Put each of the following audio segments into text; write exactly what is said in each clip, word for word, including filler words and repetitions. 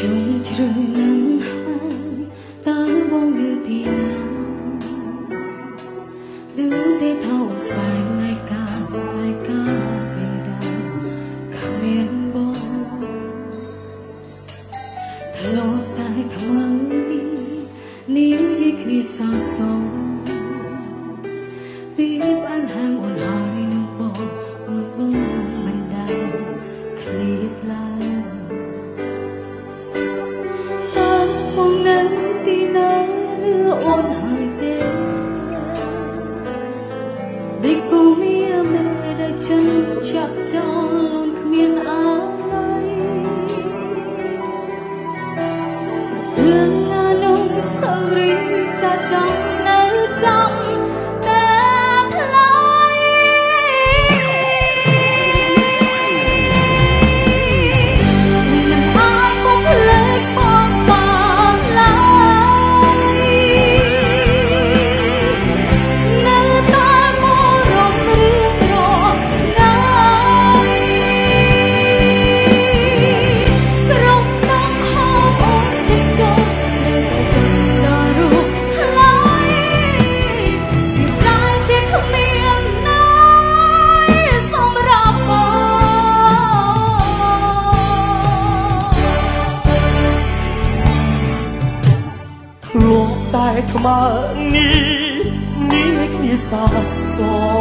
ថ្មើរនេះនេះឲ្យគ្នាសាកស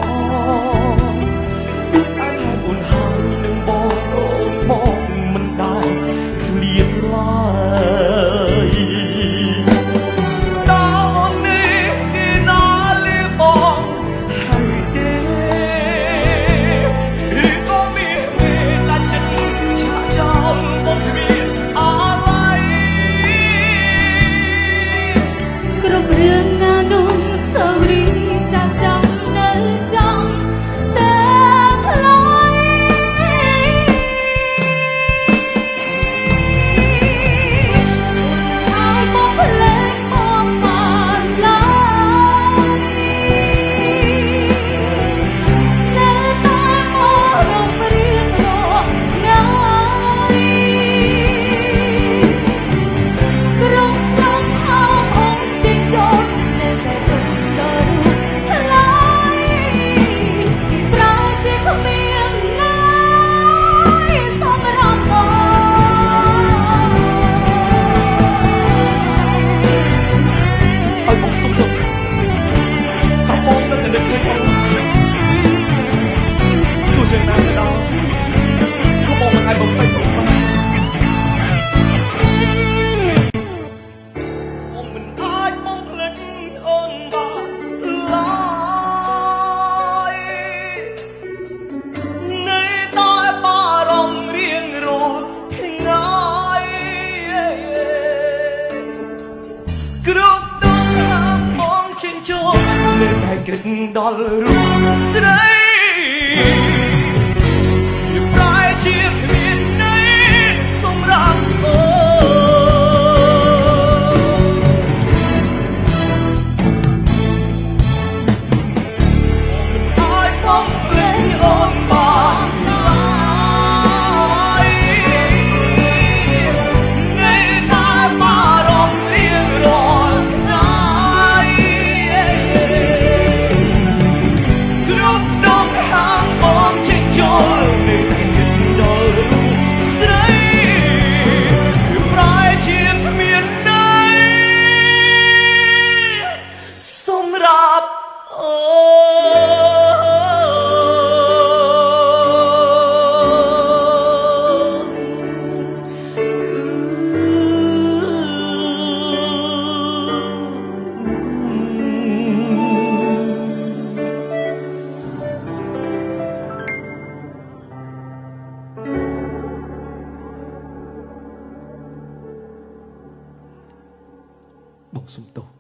ពីអានហេតុអូនហើយនឹងបងអូនបងមិនដែរឃ្លាតឡើយតើអូននេះគេណាលឺបងហើយទេឬក៏មានពេលដាច់ចិត្តឆាចោលបងគ្មានអាឡ័យគ្រប់រឿងណានោះសូរីចាចាំនៅចំតែថ្លៃឲ្យមកភ្លេចមកបានឡើយនៅតែមករំរៀងរងថ្ងៃក្រុមលោកអោអងចេញចូលនៅតែទុំដល់ថ្លៃពីប្រាជាគ្មានណាសម្រាប់បងឲ្យបងសុំទៅថាបងនៅតែនឹកឃើញបងទោះយ៉ាងណាក៏ដោយថាបងមិនអាចបំពេញបងបានបងមិនអាចបំភ្លេចអូនបានឡើយនៅតែបារម្ភរៀងរាល់ថ្ងៃគ្រប់ដងហាមបងចេញចូលនៅតែគិតដល់រូបស្រីប្រែជាគ្មានន័យសម្រាប់អូនអាចបំភ្លេចអូនបានឡើយនៅតែបារម្ភរៀងរាល់ថ្ងៃគ្រប់ដងហាមបងចេញចូលនៅតែគិតដល់រូបស្រីប្រែជាគ្មានន័យសម្រាប់អូបងសុំទោស